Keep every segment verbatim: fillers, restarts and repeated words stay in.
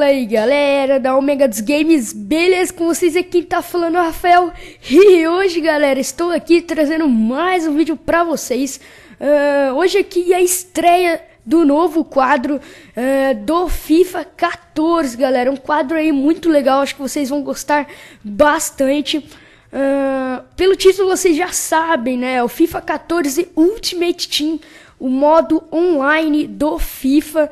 aí galera da Omega dos Games, beleza com vocês? Aqui quem tá falando é o Rafael. E hoje galera, estou aqui trazendo mais um vídeo pra vocês. uh, Hoje aqui é a estreia do novo quadro uh, do FIFA quatorze, galera. Um quadro aí muito legal, acho que vocês vão gostar bastante. uh, Pelo título vocês já sabem, né? O FIFA quatorze Ultimate Team, o modo online do FIFA.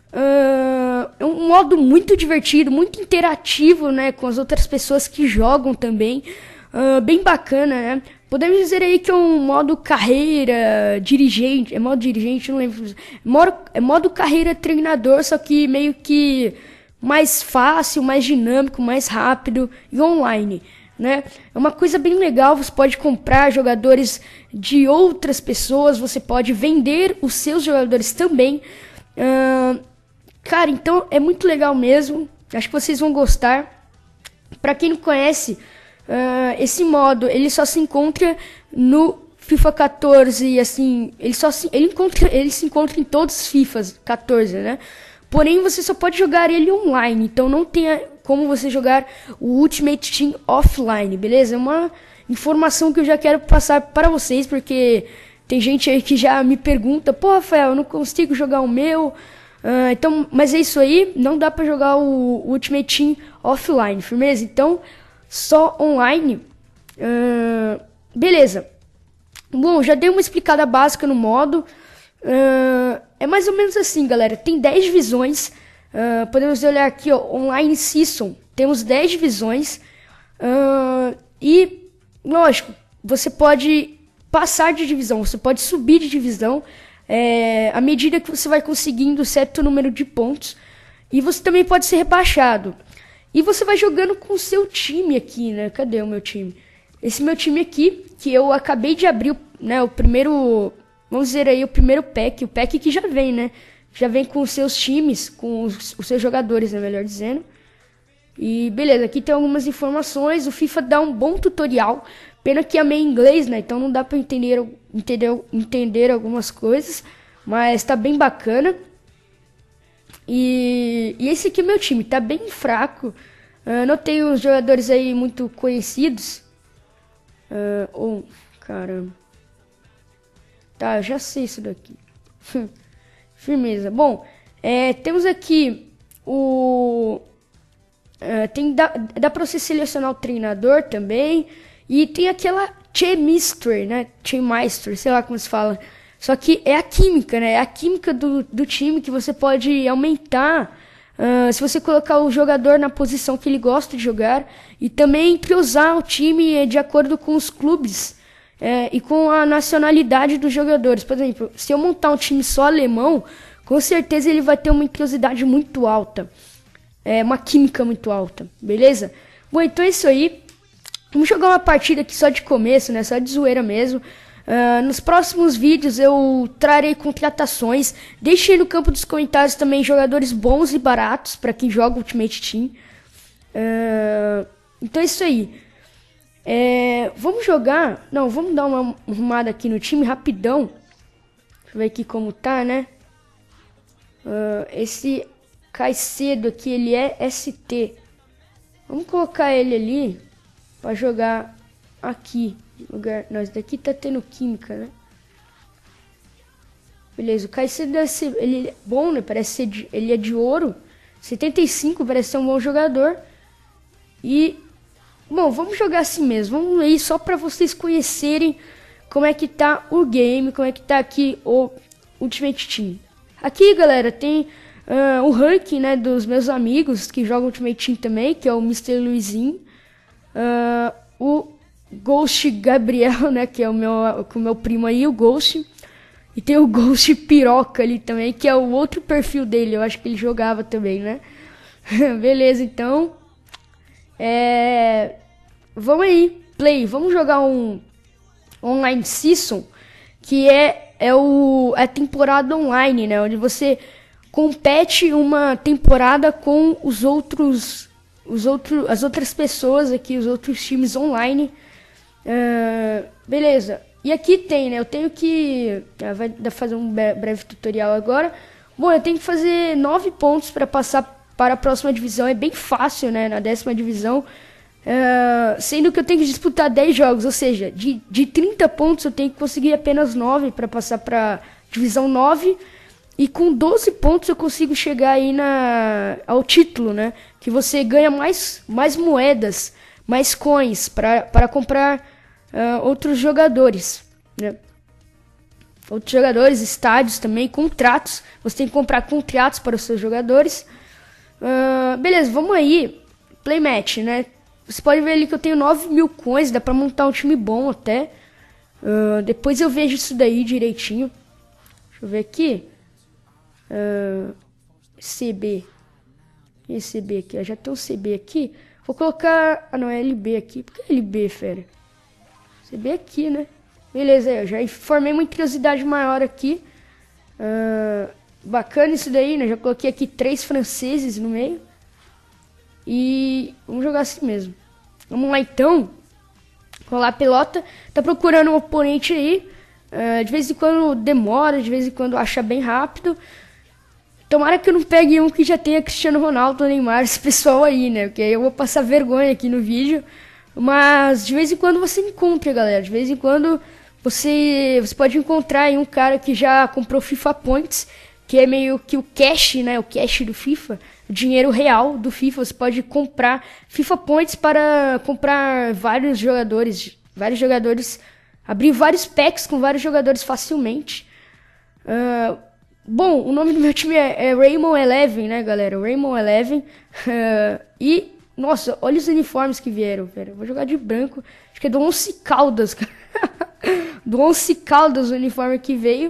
Uh, é um modo muito divertido, muito interativo, né, com as outras pessoas que jogam também, uh, bem bacana, né? Podemos dizer aí que é um modo carreira dirigente, é modo dirigente, não lembro, é modo, é modo carreira treinador, só que meio que mais fácil, mais dinâmico, mais rápido e online, né? É uma coisa bem legal, você pode comprar jogadores de outras pessoas, você pode vender os seus jogadores também. uh, Cara, então é muito legal mesmo. Acho que vocês vão gostar. Pra quem não conhece, uh, esse modo ele só se encontra no FIFA quatorze, assim, ele só se, ele encontra, ele se encontra em todos os FIFAs quatorze, né? Porém, você só pode jogar ele online, então não tem como você jogar o Ultimate Team offline, beleza? É uma informação que eu já quero passar para vocês, porque tem gente aí que já me pergunta: pô, Rafael, eu não consigo jogar o meu. Uh, então, mas é isso aí, não dá pra jogar o, o Ultimate Team offline, firmeza? Então, só online. Uh, beleza. Bom, já dei uma explicada básica no modo. Uh, é mais ou menos assim, galera. Tem dez divisões. Uh, podemos olhar aqui, ó, Online Season. Temos dez divisões. Uh, e, lógico, você pode passar de divisão, você pode subir de divisão. É, à medida que você vai conseguindo certo número de pontos. E você também pode ser rebaixado. E você vai jogando com o seu time aqui, né? Cadê o meu time? Esse meu time aqui, que eu acabei de abrir, né, o primeiro, vamos dizer aí, o primeiro pack. O pack que já vem, né? Já vem com os seus times, com os, os seus jogadores, né, melhor dizendo. E beleza, aqui tem algumas informações. O FIFA dá um bom tutorial. Pena que é meio inglês, né? Então não dá pra entender, entender, entender algumas coisas. Mas tá bem bacana. E, e esse aqui é meu time. Tá bem fraco. Uh, não tenho os jogadores aí muito conhecidos. Uh, oh, caramba. Tá, eu já sei isso daqui. Firmeza. Bom, é, temos aqui o... Uh, tem, dá, dá pra você selecionar o treinador também. E tem aquela Chemistry, né? Chemistry, sei lá como se fala. Só que é a química, né? É a química do, do time que você pode aumentar. Uh, se você colocar o jogador na posição que ele gosta de jogar. E também entrosar o time de acordo com os clubes. É, e com a nacionalidade dos jogadores. Por exemplo, se eu montar um time só alemão, com certeza ele vai ter uma entrosidade muito alta. É, uma química muito alta, beleza? Bom, então é isso aí. Vamos jogar uma partida aqui só de começo, né? Só de zoeira mesmo. Uh, nos próximos vídeos eu trarei contratações. Deixe aí no campo dos comentários também jogadores bons e baratos para quem joga Ultimate Team. Uh, então é isso aí. É, vamos jogar... Não, vamos dar uma arrumada aqui no time rapidão. Deixa eu ver aqui como tá, né? Uh, esse Caicedo aqui, ele é S T. Vamos colocar ele ali pra jogar aqui. Lugar. Nós daqui tá tendo química, né? Beleza, o Caicedo deve ser, ele é bom, né? Parece ser de, ele é de ouro. setenta e cinco, parece ser um bom jogador. E, bom, vamos jogar assim mesmo. Vamos aí só pra vocês conhecerem como é que tá o game, como é que tá aqui o Ultimate Team. Aqui, galera, tem uh, o ranking, né, dos meus amigos que jogam Ultimate Team também, que é o mister Luizinho. Uh, o Ghost Gabriel, né, que é o meu, o meu primo aí, o Ghost. E tem o Ghost Piroca ali também, que é o outro perfil dele. Eu acho que ele jogava também, né? Beleza, então. É... Vamos aí, play. Vamos jogar um Online Season, que é, é o, a temporada online, né? Onde você compete uma temporada com os outros... Os outros, as outras pessoas aqui, os outros times online. Uh, beleza. E aqui tem, né? Eu tenho que... Ah, vai fazer um breve tutorial agora. Bom, eu tenho que fazer nove pontos para passar para a próxima divisão é bem fácil, né? Na décima divisão. Uh, sendo que eu tenho que disputar dez jogos, ou seja, de, de trinta pontos eu tenho que conseguir apenas nove para passar para divisão nove. E com doze pontos eu consigo chegar aí na, ao título, né? Que você ganha mais, mais moedas, mais coins para comprar uh, outros jogadores, né? Outros jogadores, estádios também, contratos. Você tem que comprar contratos para os seus jogadores. Uh, beleza, vamos aí. Playmatch, né? Você pode ver ali que eu tenho nove mil coins, dá para montar um time bom até. Uh, depois eu vejo isso daí direitinho. Deixa eu ver aqui. Uh, C B. E C B aqui, já tem um C B aqui. Vou colocar, ah não, é L B aqui. Por que L B, fera? C B aqui, né? Beleza, eu já formei uma curiosidade maior aqui. Uh, bacana isso daí, né? Já coloquei aqui três franceses no meio. E vamos jogar assim mesmo. Vamos lá então. Rolar a pelota. Tá procurando um oponente aí. Uh, de vez em quando demora, de vez em quando acha bem rápido. Tomara que eu não pegue um que já tenha Cristiano Ronaldo, Neymar, esse pessoal aí, né? Porque aí eu vou passar vergonha aqui no vídeo. Mas de vez em quando você encontra, galera. De vez em quando você, você pode encontrar aí um cara que já comprou FIFA Points, que é meio que o cash, né? O cash do FIFA, o dinheiro real do FIFA. Você pode comprar FIFA Points para comprar vários jogadores, vários jogadores, abrir vários packs com vários jogadores facilmente. Uh, Bom, o nome do meu time é, é Raymond Eleven, né, galera? Raymond Eleven. Uh, e, nossa, olha os uniformes que vieram, velho. Vou jogar de branco. Acho que é do Once Caldas, cara. Do Once Caldas o uniforme que veio.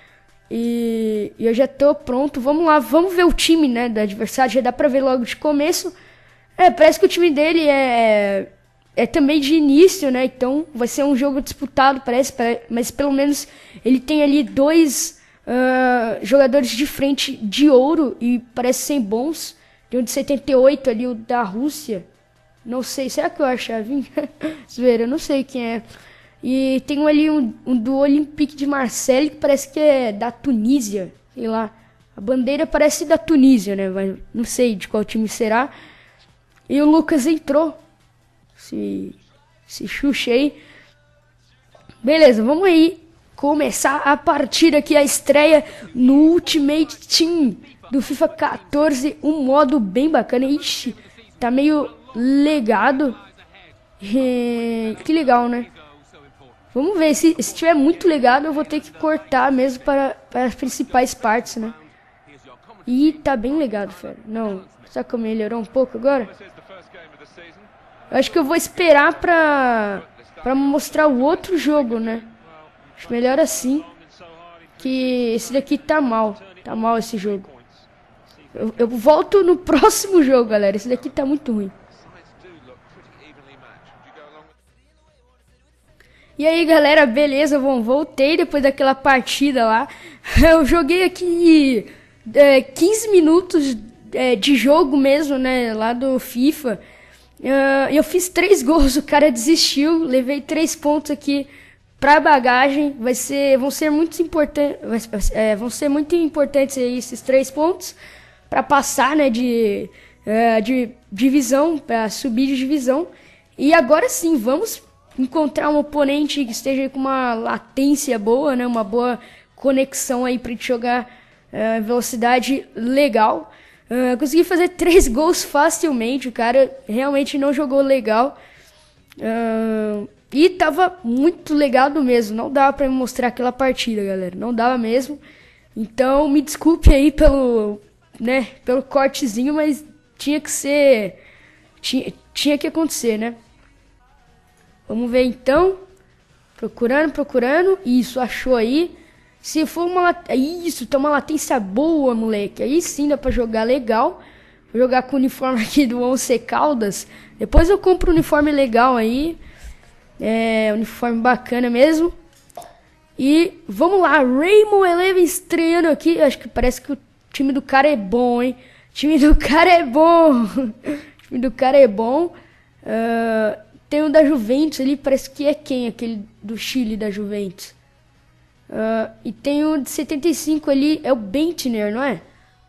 E, e eu já tô pronto. Vamos lá, vamos ver o time, né, do adversário. Já dá pra ver logo de começo. É, parece que o time dele é... É também de início, né? Então vai ser um jogo disputado, parece. Mas pelo menos ele tem ali dois... Uh, jogadores de frente de ouro e parece ser bons. Tem um de setenta e oito ali, o da Rússia. Não sei, será que eu acho a vinha? Eu não sei quem é. E tem um ali um, um do Olympique de Marseille que parece que é da Tunísia. Sei lá. A bandeira parece da Tunísia, né? Mas não sei de qual time será. E o Lucas entrou. Se, se xuxa aí. Beleza, vamos aí. Começar a partida aqui, a estreia no Ultimate Team do FIFA quatorze, um modo bem bacana. Ixi, tá meio legado. É, que legal, né? Vamos ver, se estiver muito legado eu vou ter que cortar mesmo para, para as principais partes, né? E tá bem legado, fera. Não, será que eu melhorou um pouco agora? Eu acho que eu vou esperar pra, pra mostrar o outro jogo, né? Acho melhor assim, que esse daqui tá mal, tá mal esse jogo. Eu, eu volto no próximo jogo, galera, esse daqui tá muito ruim. E aí, galera, beleza, bom, voltei depois daquela partida lá. Eu joguei aqui é, quinze minutos é, de jogo mesmo, né, lá do FIFA. Uh, eu fiz três gols, o cara desistiu, levei três pontos aqui pra bagagem. Vai ser, vão ser muito importantes, é, vão ser muito importantes aí esses três pontos para passar, né, de, é, de divisão, para subir de divisão. E agora sim, vamos encontrar um oponente que esteja com uma latência boa, né, uma boa conexão aí pra gente jogar é, velocidade legal. Uh, consegui fazer três gols facilmente, o cara realmente não jogou legal. Uh, E tava muito legado mesmo, não dava pra me mostrar aquela partida, galera, não dava mesmo. Então, me desculpe aí pelo, né, pelo cortezinho, mas tinha que ser, tinha, tinha que acontecer, né? Vamos ver então, procurando, procurando, isso, achou aí. Se for uma, isso, tá uma latência boa, moleque, aí sim dá pra jogar legal. Vou jogar com o uniforme aqui do Once Caldas, depois eu compro um uniforme legal aí. É, uniforme bacana mesmo. E vamos lá, Raymond Eleven estreando aqui. Acho que parece que o time do cara é bom, hein? O time do cara é bom. O time do cara é bom. Uh, tem o da Juventus ali, parece que é quem? Aquele do Chile da Juventus. Uh, e tem o de setenta e cinco ali, é o Bentner, não é?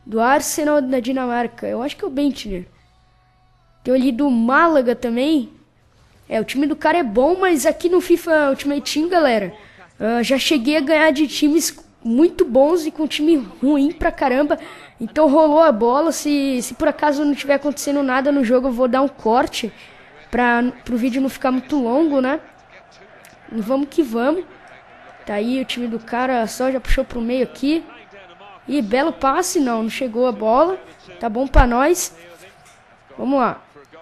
do Arsenal da Dinamarca. Eu acho que é o Bentner. Tem ali do Málaga também. É, o time do cara é bom, mas aqui no FIFA Ultimate Team, galera, uh, já cheguei a ganhar de times muito bons e com time ruim pra caramba. Então rolou a bola. Se, se por acaso não tiver acontecendo nada no jogo, eu vou dar um corte pra pro vídeo não ficar muito longo, né? E vamos que vamos. Tá aí o time do cara, só já puxou pro meio aqui. E belo passe, não, não chegou a bola. Tá bom pra nós. Vamos lá.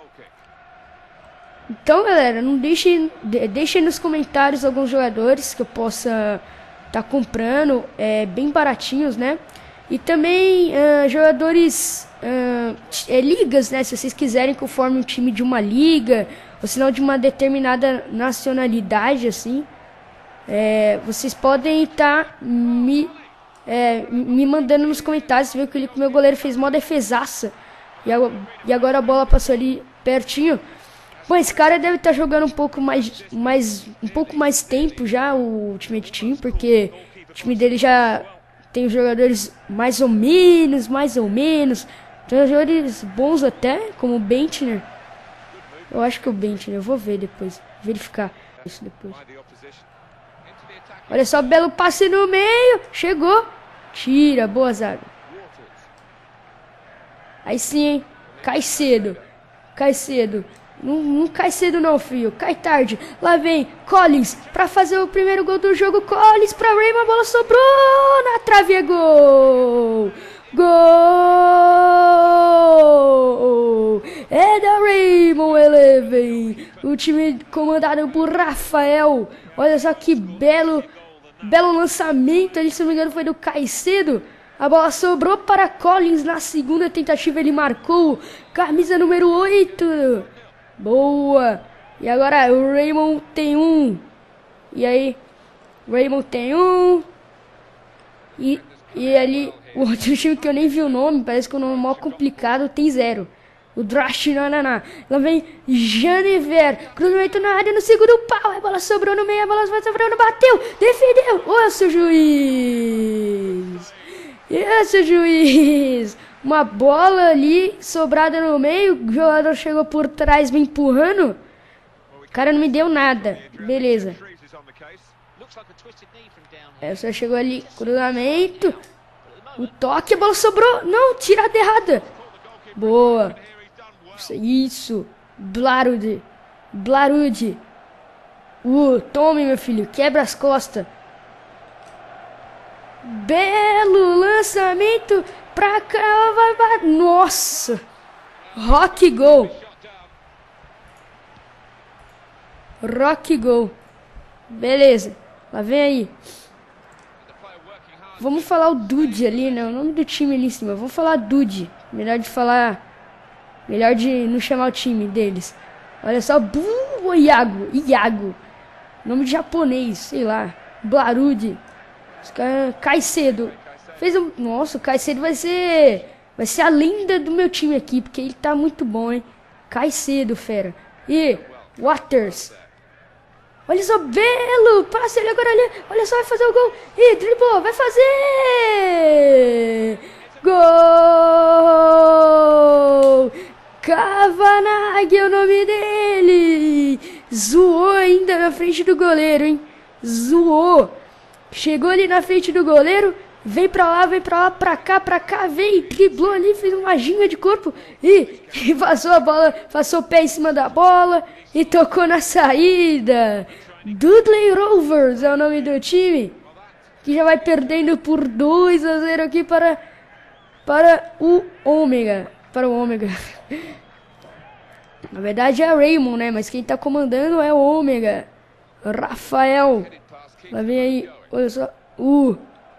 Então, galera, não deixem, deixem nos comentários alguns jogadores que eu possa estar tá comprando, é, bem baratinhos, né? E também uh, jogadores, uh, é, ligas, né? Se vocês quiserem que eu forme um time de uma liga, ou se não de uma determinada nacionalidade, assim, é, vocês podem estar tá me, é, me mandando nos comentários. Você viu que o meu goleiro fez mó defesaça e, a, e agora a bola passou ali pertinho. Bom, esse cara deve estar tá jogando um pouco mais, mais, um pouco mais tempo já, o Ultimate Team, porque o time dele já tem jogadores mais ou menos, mais ou menos. Tem jogadores bons até, como o Bentner. Eu acho que é o Bentner, eu vou ver depois, verificar isso depois. Olha só, belo passe no meio, chegou, tira, boa zaga. Aí sim, hein, cai cedo, cai cedo. Não, não cai cedo não, filho. Cai tarde. Lá vem Collins pra fazer o primeiro gol do jogo. Collins pra Raymond. A bola sobrou na trave. É gol. Gol. É da Raymond Eleven. O time comandado por Rafael. Olha só que belo, belo lançamento. Ali, se não me engano, foi do Caicedo. A bola sobrou para Collins. Na segunda tentativa ele marcou. Camisa número oito. Boa! E agora o Raymond tem um. E aí? Raymond tem um. E, e ali, o outro time que eu nem vi o nome, parece que o nome é mó complicado, tem zero. O Drash Nananá. Lá vem Janever. Cruzamento na área no segundo pau. A bola sobrou no meio, a bola vai sobrando, bateu, defendeu. Ô, seu juiz! E seu juiz! Uma bola ali, sobrada no meio, o jogador chegou por trás, me empurrando. O cara não me deu nada. Beleza. É, só chegou ali, cruzamento. O toque, a bola sobrou. Não, tirada errada. Boa. Isso. Blarud. Blarud. Uh, tome, meu filho, quebra as costas. Belo lançamento pra cá, vai, vai. Nossa, rock gol, rock gol, beleza, lá vem aí. Vamos falar o Dude ali, né, o nome do time ali em cima, vamos falar Dude, melhor de falar, melhor de não chamar o time deles. Olha só, o Iago, Iago, nome de japonês, sei lá, Blarud. Caicedo fez um... Nossa, o Caicedo vai ser vai ser a lenda do meu time aqui, porque ele tá muito bom, hein. Caicedo, fera. E Waters, olha só, belo passe ele agora ali, olha só, vai fazer o gol. E driblou, vai fazer gol. Kavanagh é o nome dele. Zoou ainda na frente do goleiro, hein. Zoou. Chegou ali na frente do goleiro, vem pra lá, vem pra lá, pra cá, pra cá, vem, driblou ali, fez uma ginga de corpo e, e passou a bola, passou o pé em cima da bola e tocou na saída. Dudley Rovers é o nome do time, que já vai perdendo por dois a zero aqui para, para o Ômega, para o Ômega. Na verdade é a Raymond, né, mas quem tá comandando é o Ômega, Rafael. Lá vem aí, olha só, uh,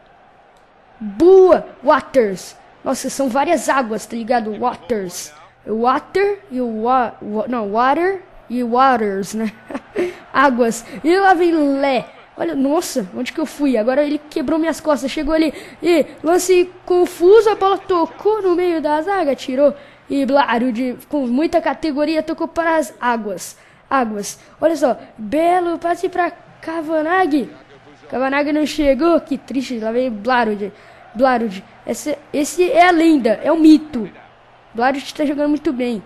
boa, Waters. Nossa, são várias águas, tá ligado? Waters, Water e o wa, wa, não, Water e Waters, né? Águas. E lá vem Lé. Olha, nossa, onde que eu fui? Agora ele quebrou minhas costas, chegou ali e lance confuso, a bola tocou no meio da zaga, tirou e Blarud, com muita categoria, tocou para as águas. Águas. Olha só, belo passe para Kavanagh. Kavanagh não chegou, que triste, lá vem Blarud. Blarud. Esse, esse é a lenda, é o mito. Blarud tá jogando muito bem.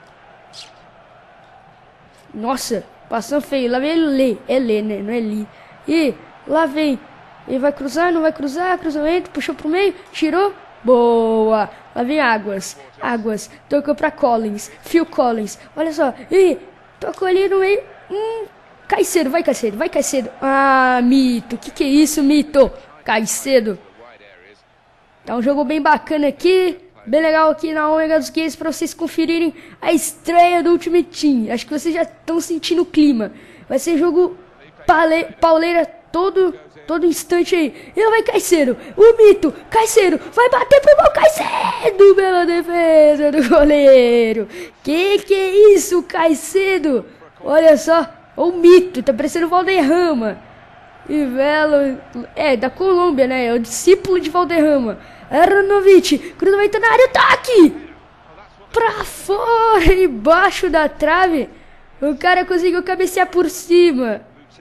Nossa, passando feio. Lá vem ele Lê. É Lê, né? Não é Li. E lá vem. Ele vai cruzar, não vai cruzar. Cruzamento, puxou pro meio, tirou. Boa. Lá vem Águas. Águas. Tocou pra Collins. Phil Collins. Olha só. E tocou ali no meio. Hum. Caicedo, vai Caicedo, vai Caicedo. Ah, Mito. Que que é isso, Mito? Caicedo. Tá um jogo bem bacana aqui. Bem legal aqui na Omega dos Games para vocês conferirem a estreia do Ultimate Team. Acho que vocês já estão sentindo o clima. Vai ser jogo pale, pauleira todo, todo instante aí. E lá vai Caicedo, o Mito, Caicedo, vai bater pro gol, Caicedo, bela defesa do goleiro. Que que é isso, Caicedo? Olha só, o Mito, tá parecendo o Valderrama. E Velo, é, da Colômbia, né? É o discípulo de Valderrama. Aranovic, cruzamento na área, toque! Pra fora, embaixo da trave. O cara conseguiu cabecear por cima.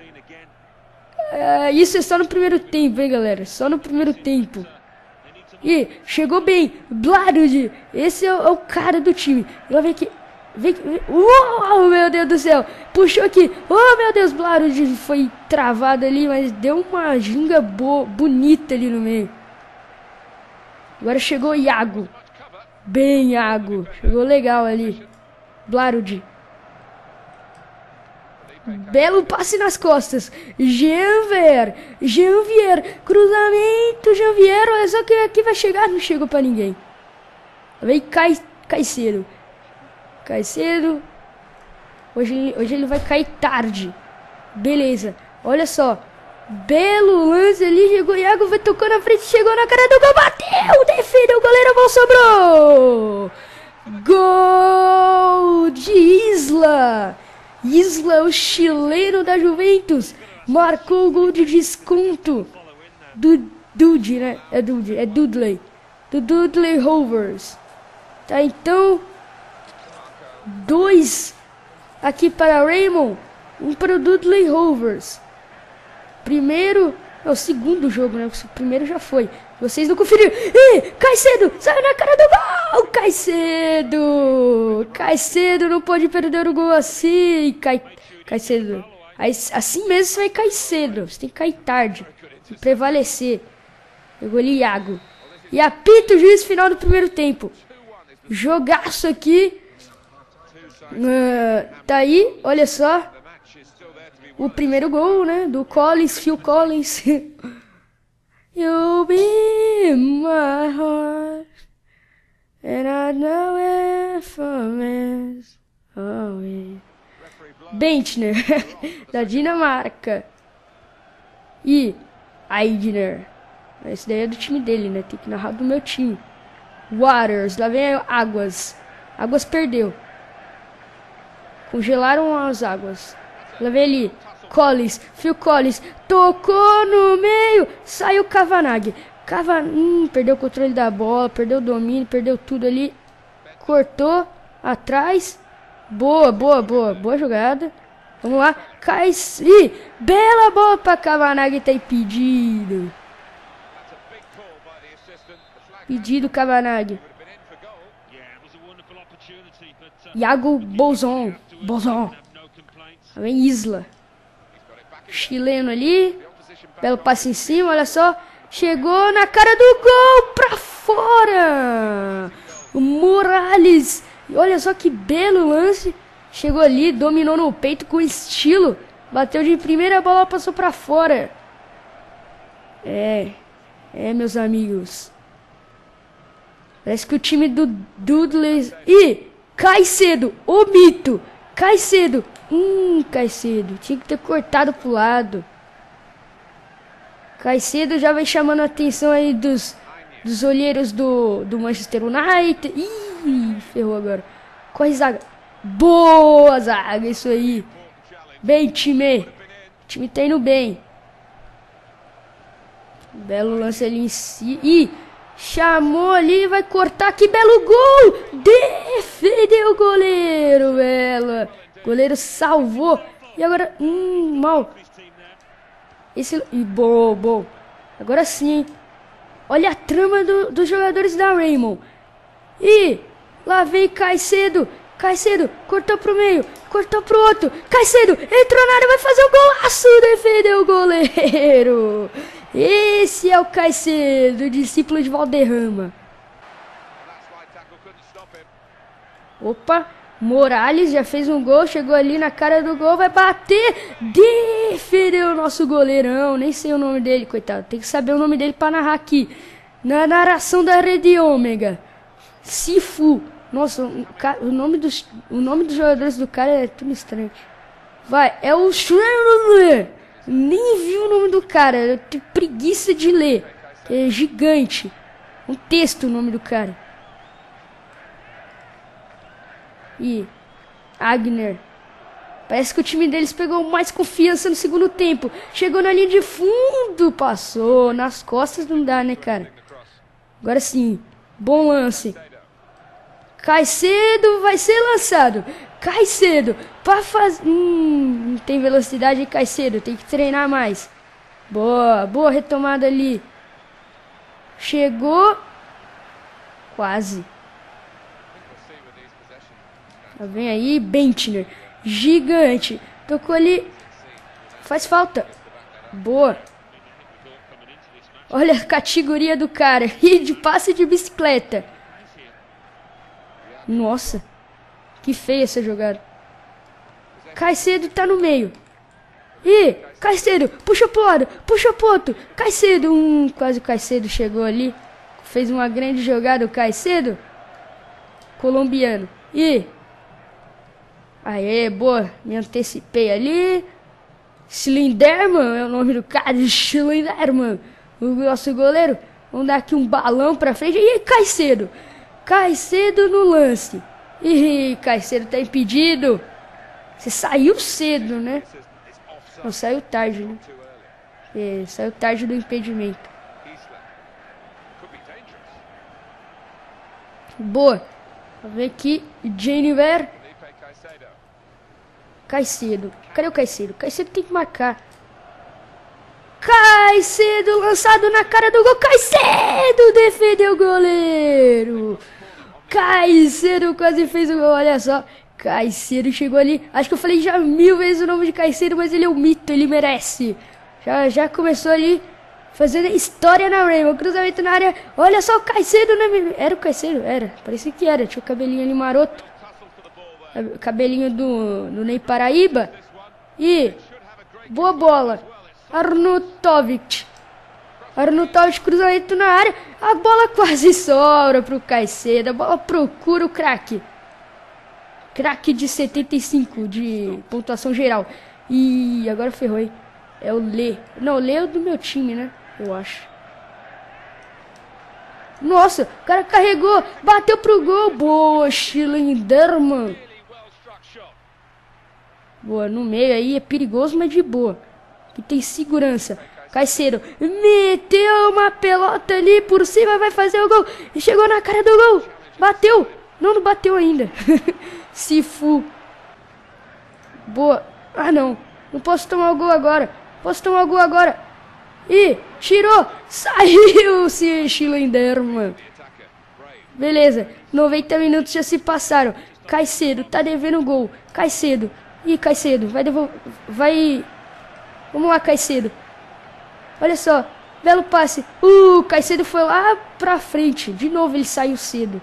É, isso é só no primeiro tempo, hein, galera? Só no primeiro tempo. E chegou bem, Blarud. Esse é o, é o cara do time. Lá vem aqui. Vem, vem. Uou, meu Deus do céu. Puxou aqui. Oh, meu Deus, Blarud foi travado ali, mas deu uma ginga boa, bonita ali no meio. Agora chegou Iago. Bem, Iago. Chegou legal ali. Blarud. Belo passe nas costas. Janvier. Janvier. Cruzamento. Janvier. Olha só que aqui vai chegar. Não chegou pra ninguém. Vem Cai, Caicedo. Caicedo. Hoje, hoje ele vai cair tarde. Beleza. Olha só. Belo lance ali, chegou Iago, vai tocando na frente, chegou na cara do gol, bateu, defendeu o goleiro, a bola sobrou. Gol de Isla. Isla, o chileno da Juventus, marcou o gol de desconto do Dude, né? É Dude, é Dudley. Do Dudley Rovers. Tá, então, dois aqui para Raymond, um para o Dudley Rovers. Primeiro, é o segundo jogo, né? O primeiro já foi. Vocês não conferiram. Ih, Caicedo, saiu na cara do gol! Caicedo! Caicedo não pode perder o gol assim. Cai, Caicedo. Aí, assim mesmo você vai cair cedo. Você tem que cair tarde. Prevalecer. Pegou ali Iago. E apita o juiz final do primeiro tempo. Jogaço aqui. Uh, tá aí, olha só. O primeiro gol, né? Do Collins, Phil Collins. You'll be in my heart, and I know if I miss. Oh, yeah. Bentner, da Dinamarca. E Aidner. Esse daí é do time dele, né? Tem que narrar do meu time. Waters, lá vem Águas. Águas perdeu. Congelaram as águas. Lá vem ali. Collins, Phil Collins, tocou no meio, saiu Kavanagh. Cavan... Hum, perdeu o controle da bola, perdeu o domínio, perdeu tudo ali. Cortou, atrás. Boa, boa, boa, boa jogada. Vamos lá, cai. Ih, bela bola para Kavanagh, tá impedido. Pedido Kavanagh. Iago Bozon, Bozon. Vem Isla. Chileno ali. Belo passe em cima, olha só. Chegou na cara do gol. Pra fora. O Morales. E olha só que belo lance. Chegou ali, dominou no peito com estilo. Bateu de primeira, a bola passou pra fora. É. É, meus amigos. Parece que o time do Dudley... Ih, Caicedo, o mito. Caicedo. Hum, Caicedo. Tinha que ter cortado pro lado. Caicedo já vai chamando a atenção aí dos, dos olheiros do, do Manchester United. Ih, ferrou agora. Corre, zaga. Boa, zaga. Isso aí. Bem, time. O time tá indo bem. Belo lance ali em si. Ih, chamou ali, vai cortar. Que belo gol. Defendeu o goleiro, bela. Goleiro salvou. E agora, hum, mal. Esse, e bom, bom. Agora sim, hein? Olha a trama do, dos jogadores da Rainbow. E lá vem Caicedo. Caicedo, cortou pro meio, cortou pro outro. Caicedo, entrou na área, vai fazer o golaço. Defendeu o goleiro. Esse é o Caicedo, discípulo de Valderrama. Opa, Morales já fez um gol, chegou ali na cara do gol, vai bater. Defendeu o nosso goleirão, nem sei o nome dele, coitado. Tem que saber o nome dele pra narrar aqui. Na narração da Rede Ômega. Sifu. Nossa, o nome, dos, o nome dos jogadores do cara é tudo estranho. Vai, é o Schroeder. Nem vi o nome do cara, eu tenho preguiça de ler. É gigante. Um texto o nome do cara. E Agner. Parece que o time deles pegou mais confiança no segundo tempo. Chegou na linha de fundo, passou. Nas costas não dá, né, cara? Agora sim, bom lance. Caicedo vai ser lançado. Caicedo, para fazer... Hum, não tem velocidade em Caicedo, tem que treinar mais. Boa, boa retomada ali. Chegou. Quase. Vem aí, Bentner. Gigante. Tocou ali. Faz falta. Boa. Olha a categoria do cara. E de passe de bicicleta. Nossa, que feia essa jogada. Caicedo tá no meio. Ih, Caicedo, puxa pro lado, puxa pro outro. Caicedo, hum, quase o Caicedo chegou ali. Fez uma grande jogada o Caicedo. Colombiano. Ih. Aê, boa, me antecipei ali. Schlinderman é o nome do cara, Schlinderman. O nosso goleiro. Vamos dar aqui um balão pra frente. Ih, Caicedo. Caicedo no lance. Ih, Caicedo tá impedido. Você saiu cedo, né? Não, saiu tarde, né? É, saiu tarde do impedimento. Boa. Vamos ver aqui. Jeniver. Caicedo. Cadê o Caicedo? Caicedo tem que marcar. Caicedo lançado na cara do gol. Caicedo defendeu o goleiro. Caicedo quase fez o gol, olha só. Caicedo chegou ali. Acho que eu falei já mil vezes o nome de Caicedo, mas ele é um mito, ele merece. Já, já começou ali fazendo história na Rainbow. Cruzamento na área. Olha só o Caicedo, né? Era o Caicedo? Era. Parecia que era. Tinha o cabelinho ali maroto. Cabelinho do, do Ney Paraíba. E boa bola. Arnautovic. Arnautovic, cruzamento na área. A bola quase sobra pro Caicedo. A bola procura o craque. Craque de setenta e cinco de pontuação geral. E agora ferrou, hein? É o Lê. Não, o Lê é do meu time, né? Eu acho. Nossa, o cara carregou. Bateu pro gol. Boa, Schlinderman. Boa, no meio aí é perigoso, mas de boa. Que tem segurança. Caicedo meteu uma pelota ali por cima, vai fazer o gol. E chegou na cara do gol. Bateu. Não, não bateu ainda. Sifu. Boa. Ah, não. Não posso tomar o gol agora. Posso tomar o gol agora. Ih, tirou. Saiu-se, Schlinderman. Beleza. noventa minutos já se passaram. Caicedo tá devendo gol. Caicedo. Ih, Caicedo. Vai devolver. Vai. Vamos lá, Caicedo. Olha só. Belo passe. Uh, Caicedo foi lá pra frente. De novo ele saiu cedo.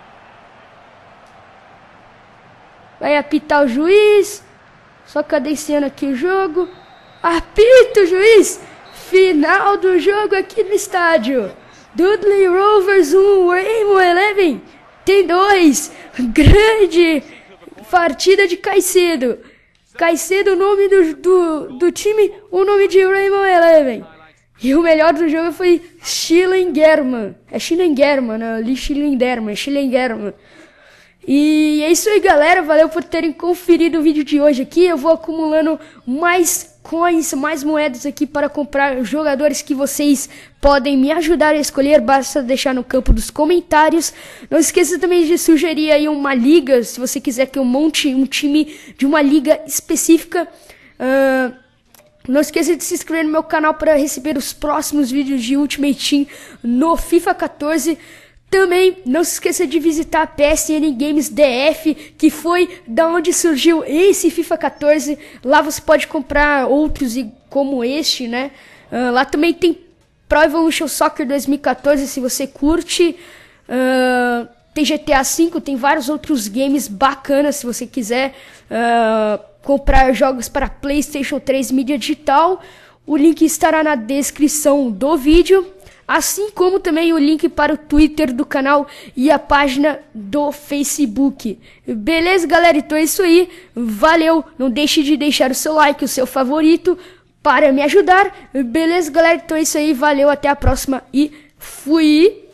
Vai apitar o juiz. Só cadenciando aqui o jogo. Apita o juiz. Final do jogo aqui no estádio. Dudley Rovers um, Rainbow Eleven tem dois. Grande partida de Caicedo. Caicedo, o nome do, do, do time, o nome de Rainbow Eleven. E o melhor do jogo foi Schlingerman. É Schlingerman, né? Ali Schlinderman, Schlingerman. E é isso aí, galera. Valeu por terem conferido o vídeo de hoje aqui. Eu vou acumulando mais coins, mais moedas aqui para comprar jogadores que vocês podem me ajudar a escolher. Basta deixar no campo dos comentários. Não esqueça também de sugerir aí uma liga, se você quiser que eu monte um time de uma liga específica. Uh, Não esqueça de se inscrever no meu canal para receber os próximos vídeos de Ultimate Team no FIFA quatorze. Também não se esqueça de visitar a P S N Games D F, que foi da onde surgiu esse FIFA quatorze. Lá você pode comprar outros como este, né? Uh, lá também tem Pro Evolution Soccer dois mil e quatorze, se você curte. Uh, tem G T A cinco, tem vários outros games bacanas se você quiser uh, comprar jogos para PlayStation três mídia digital. O link estará na descrição do vídeo, assim como também o link para o Twitter do canal e a página do Facebook. Beleza, galera? Então é isso aí. Valeu! Não deixe de deixar o seu like, o seu favorito, para me ajudar. Beleza, galera? Então é isso aí. Valeu, até a próxima e fui!